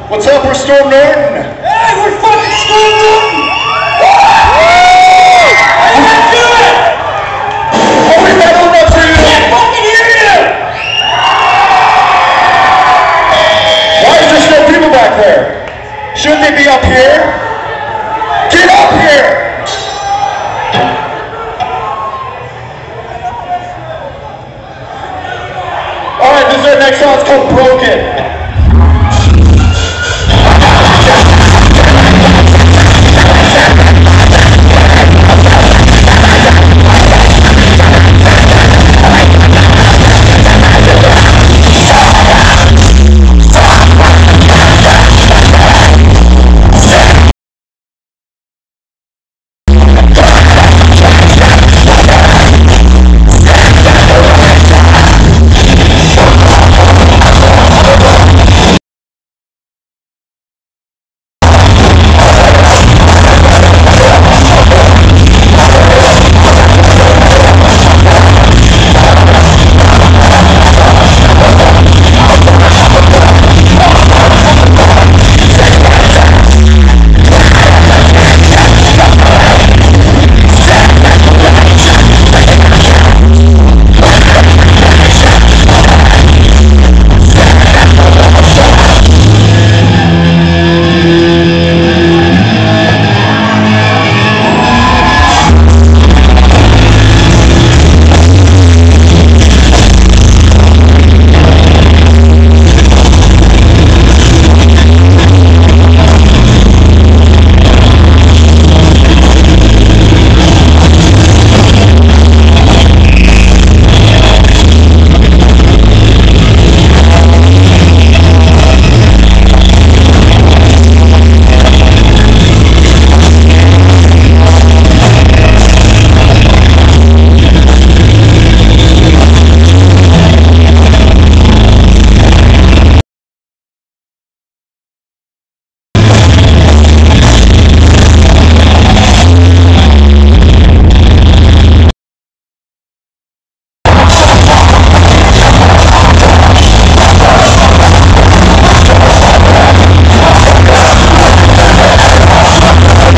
What's up, we're Storm Norton. Hey, we're fucking Storm Norton! Let's do it! Oh, we got one up to you! I can't fucking hear you! Why is there still people back there? Shouldn't they be up here? Get up here! Alright, this is our next song. It's called Broken.